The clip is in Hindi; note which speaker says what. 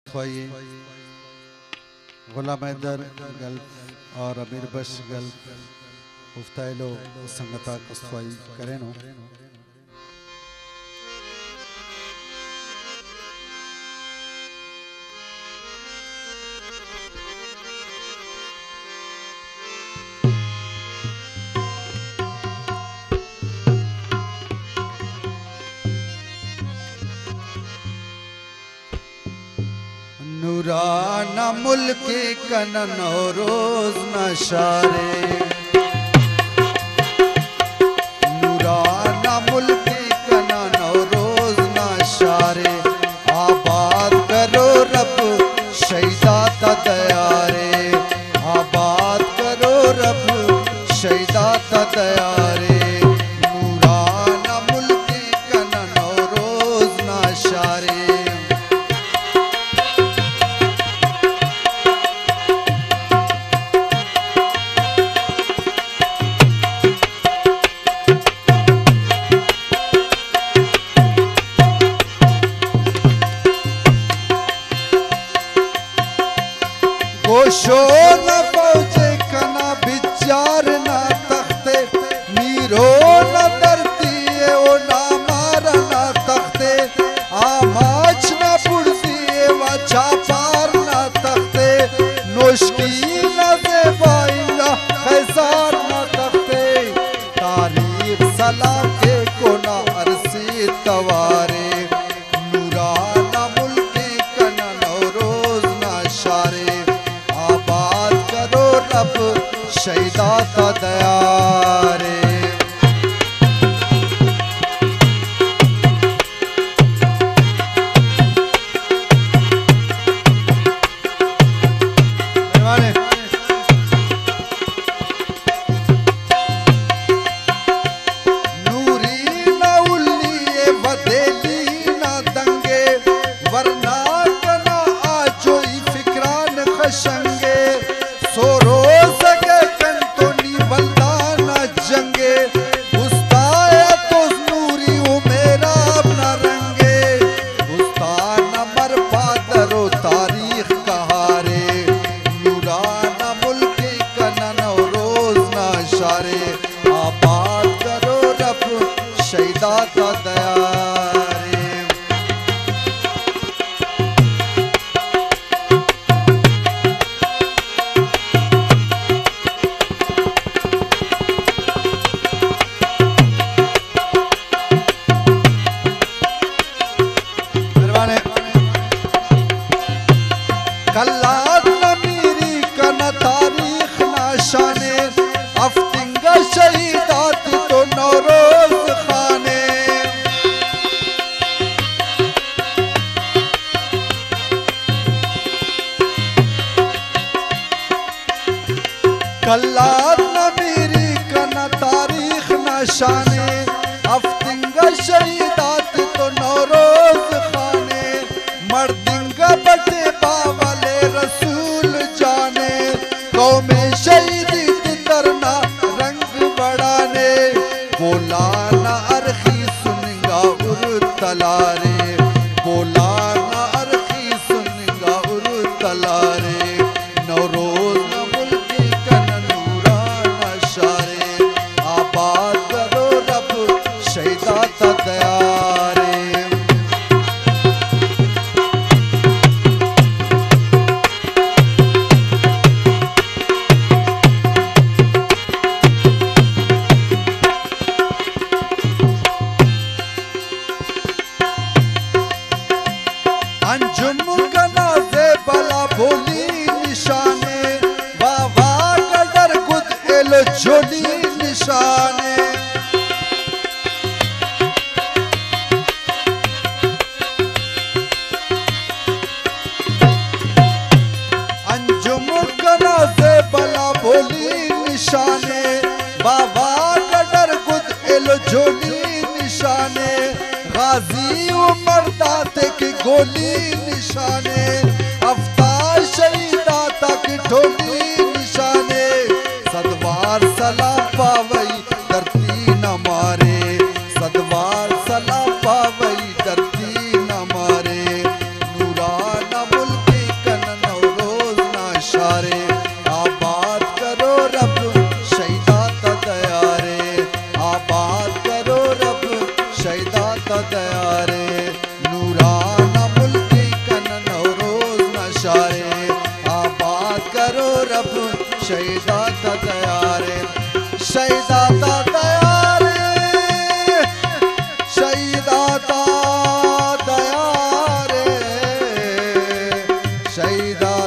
Speaker 1: खुआइए। गुलाम हैदर गल्फ और अमीर बश गल्फ मुफ्ताइलो संगता कुस्तवाई करें नो। नूराना मुल्के कनन रोज नशारे, नूराना मुल्के कनन रोज नशारे। आबाद करो रब शहीदा ता दयारे, आबाद करो रब शहीदा ता दयारे। नूराना मुल्के कनन रोज नशारे। गोशो न पहुँचे कना विचार न तख्ते, मीरो न धरती ओ ना मारा न तख्ते। आमाच न पुड़ती वचा पार न तख्ते, नोशकी न ज़ेबाइया खैसार न तख्ते। तारीफ सलाम के को ना अरसी तवारे, नूराना मुल्के कनन रोज नशारे। रब शहीदा ता दयारे। नूरी न उल्ली वदेली न दंगे, वरना कना आजोई फिक्रान खशंगे। सोरो सके कंतोनी बल्दाना जंगे, उस्ताया तो नूरी हो मेरा अपना रंगे। उस्ताना मर पादरो तारीख कहारे, नूराना मुल्के कनन रोज नशारे। आबाद करो रब शहीदा ता दयारे। कल्लात न मीरी कन तारीख नाशाने, अफ्तिंगा शहीदात तो नौरोज खाने। कल्लात न मीरी कन तारीख नाशाने, अफ्तिंगा शहीदात तो नौरोज खाने। मर्दिंगा बटे बावले रसूल जाने, कौमे शहीदी तरना रंग बढ़ाने। बोलाना अरखी सुनगा उर तलारे, बोलाना अरखी सुनगा उर तलारे। नौरोज न मुल्के कनन नूराना शारे, आबाद करो रब शहीदा ता दयारे। अंजुम गनाज़े बला बोली निशाने, बाबा कदर गुद एलो झोली निशाने। अंजुम गनाज़े बला बोली निशाने, बाबा कदर गुद एलो झोली निशाने। गाजी उमर दाते की गोली निशाने, अफ्तार शहीदा तक ढोली निशाने। सदवार सलाम पावई धरती न मारे, सदवार सलाम पावई धरती न मारे। नूराना मुल्क दया रे, नूराना मुल्की कन नौरोज नशारे, आबाद करो रब शहीदा दया रे, शहीदा दया रे, शहीदा दया रे, शहीदा